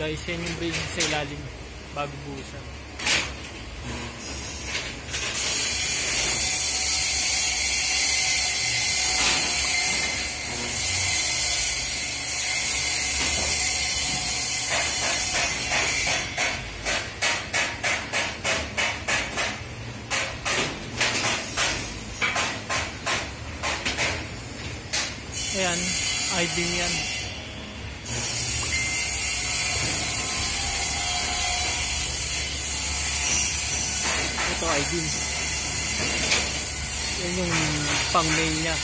guys, yan yung bracing sa ilalim bago buhusan. Ayan, I-beam yan. Ito I-beam. Yan yung pang main niya.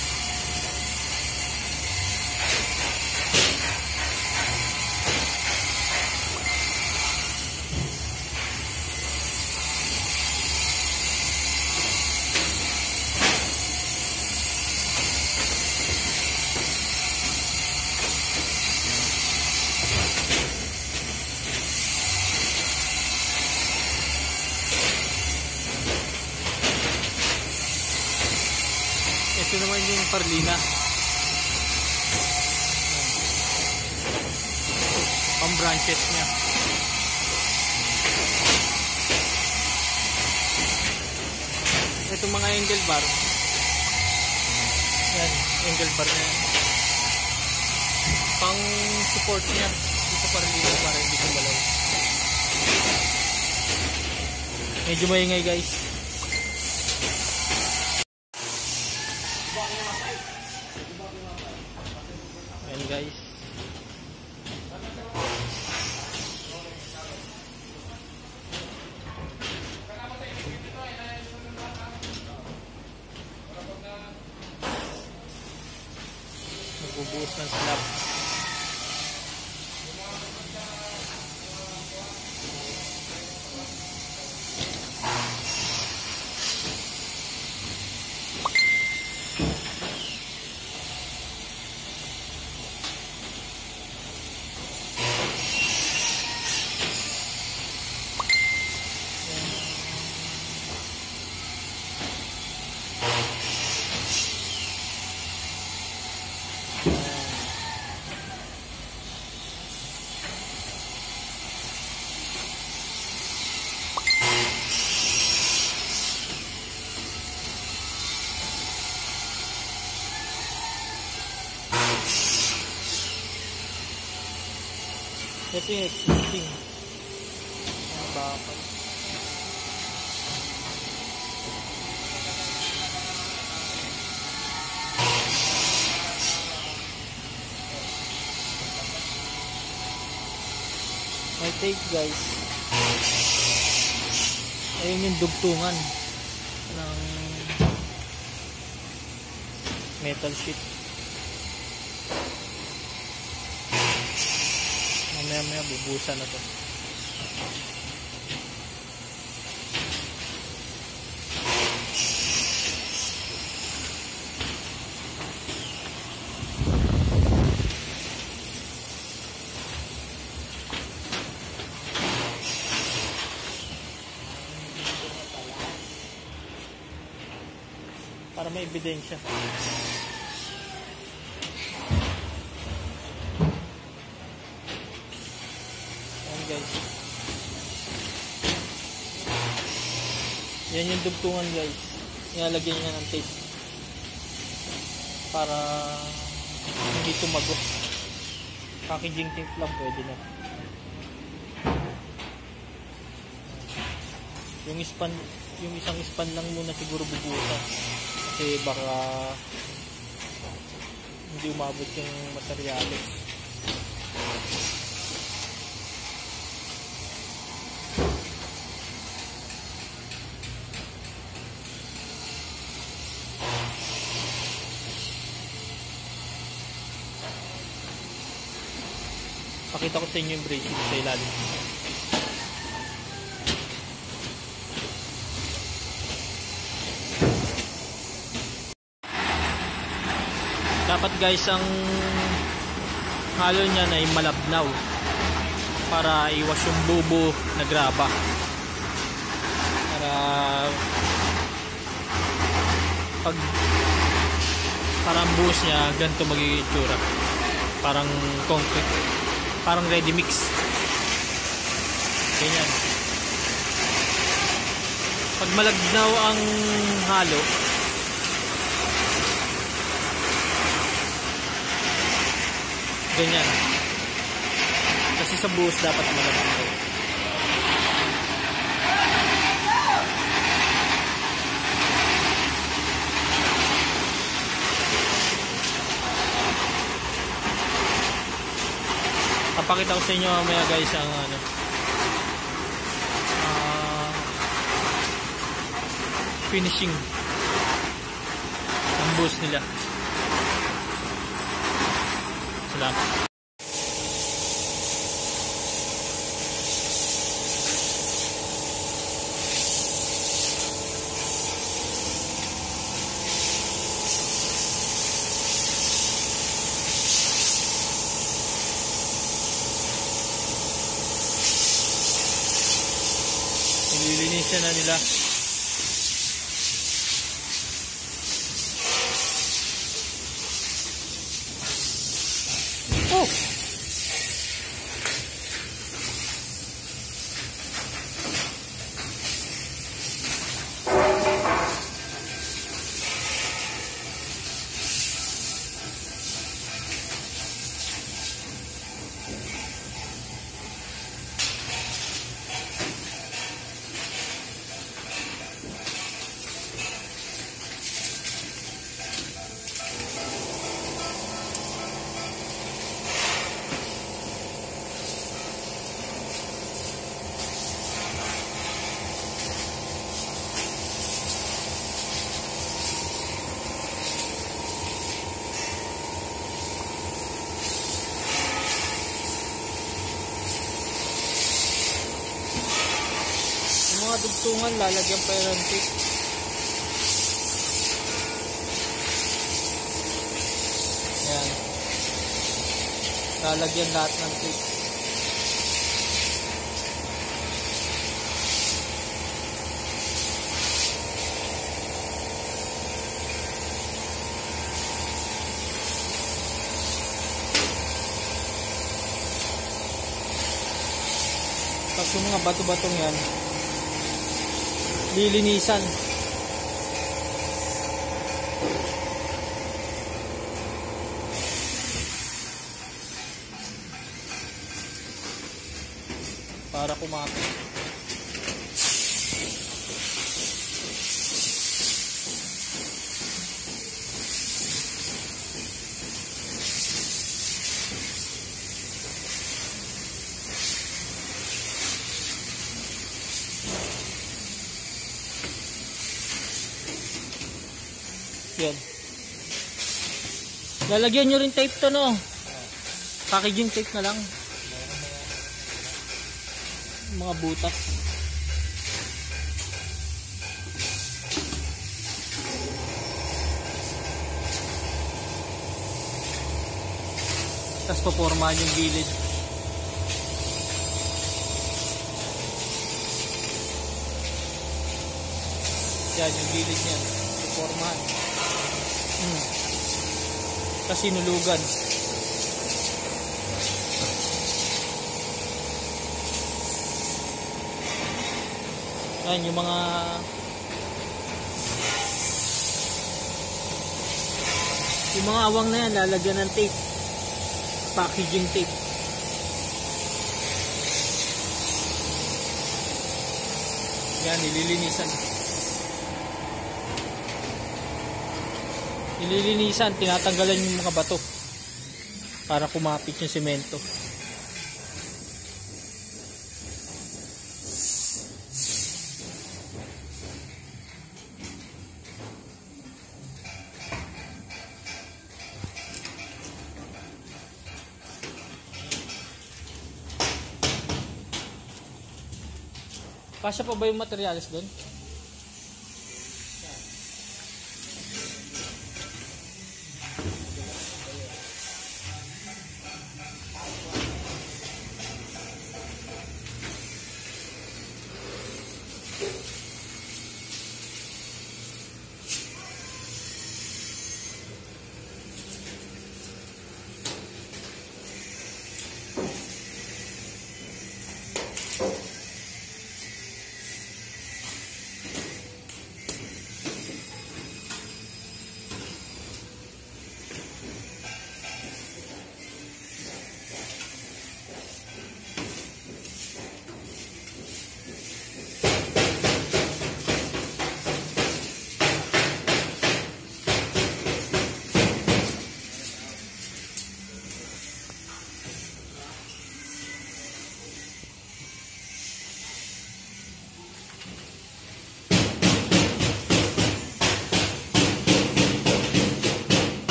Ito naman yung parlina. Pang branches niya. Itong mga angle bar. Yan, angle bar niya. Pang support niya. Dito parlina para hindi kumalaw. Medyo maingay guys. Ayan guys. Magbubuhos ng slab. Ito yung existing. Ang bakal. May tape guys. Ayun yung dugtungan ng metal sheet. Mamaya bubusan na to. Para may ebidensya. Guys. Yan yung dugtungan guys. Ilalagyan niya ng tape para hindi tumago. Packaging tape lang pwede na. Yung isang span lang muna siguro bubuhusan kasi baka hindi umabot yung materyales. Pakita ko sa inyo yung bracing sa ilalim. Dapat guys ang halo niya na ay malabnaw para iwas yung bubo na graba. Para pag parang buhos niya ganito magiging itsura. Parang concrete. Parang ready mix. Pag malagnaw ang halo, ganyan. Kasi sa buhos dapat malagnaw. Papakita ko sa inyo mamaya guys ang ano, finishing ang buhos nila. Salamat. Nililinisan na nila. Oh! Mga dugtungan lalagyan pa yung tape. Ayan, lalagyan lahat ng tape. Tapos yung mga bato-batong yan lilinisan. Para kumapit. Yan. Lalagyan nyo rin tape to, no? Packaging tape na lang. Mga butas. Tapos papormahan yung gilid. Yan, yung gilid niyan. Papormahan. Kasi nulugan. Yan yung mga awang na yan lalagyan ng tape, packaging tape. Yan, nililinisan, tinatanggalan yung mga bato para kumapit yung semento. Kasya pa ba yung materyales doon?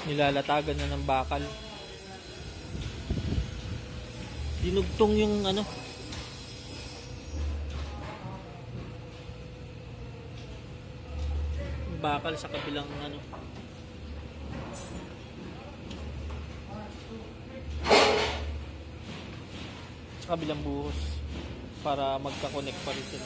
Nilalatagan na ng bakal. Dinugtong yung ano, bakal sa kabilang ano, sa kabilang buhos para magka-connect pa rin sila.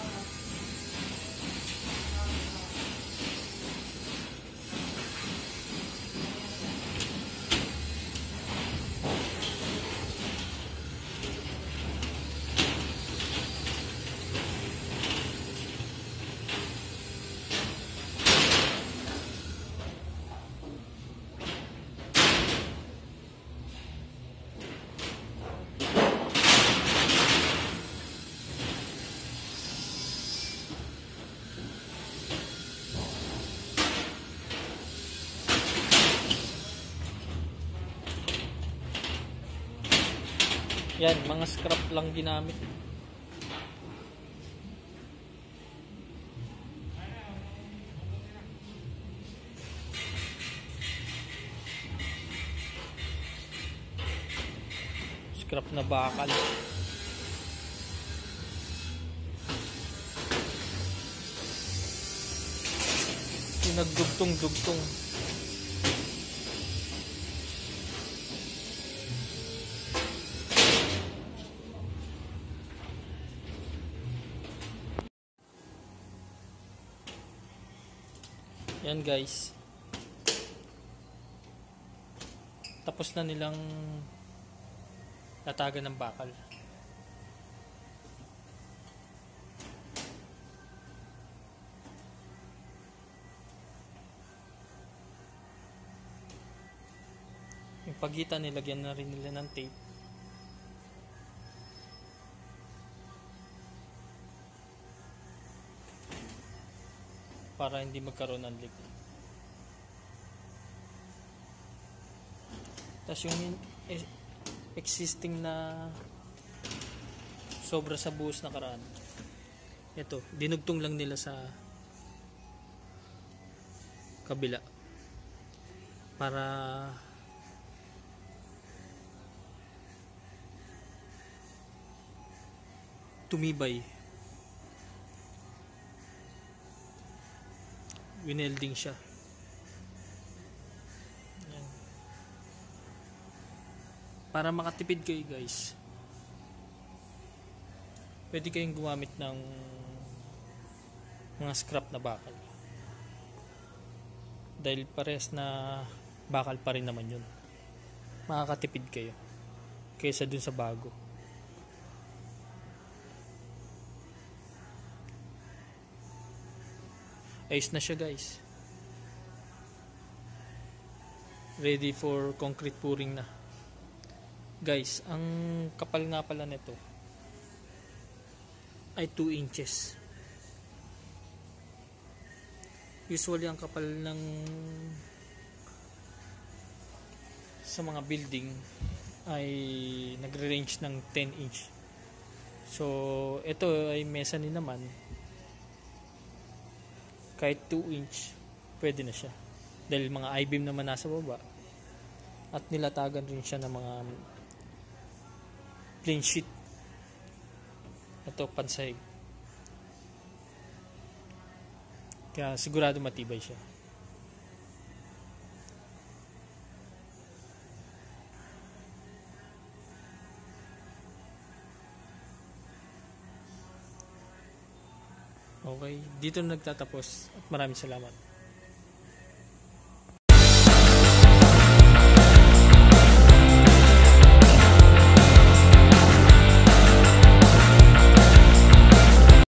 Yan, mga scrap lang ginamit. Scrap na bakal. Yung nagdugtong-dugtong. Yan guys, tapos na nilang latagan ng bakal. Yung pagitan nilagyan na rin nila ng tape para hindi magkaroon ng leak. Tapos yung existing na sobra sa buhos na karaan, ito, dinugtong lang nila sa kabila para tumibay. Winelding siya. Yan. Para makatipid kayo guys, pwede kayong gumamit ng mga scrap na bakal, dahil pares na bakal pa rin naman yun. Makakatipid kayo kaysa dun sa bago. Ayos na siya guys, ready for concrete pouring na guys. Ang kapal nga pala nito ay 2 inches. Usually ang kapal ng sa mga building ay nagre-range ng 10 inch. So ito ay mezzanine naman, kahit 2 inch pwede na siya, dahil mga I-beam naman nasa baba at nilatagan rin siya ng mga plain sheet. Ito pansahig, kaya sigurado matibay siya. Okay, dito na nagtatapos at maraming salamat.